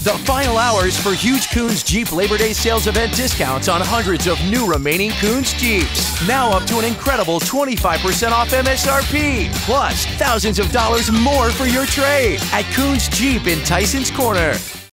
The final hours for huge Koons Jeep Labor Day sales event discounts on hundreds of new remaining Koons Jeeps. Now up to an incredible 25% off MSRP. Plus, thousands of dollars more for your trade at Koons Jeep in Tyson's Corner.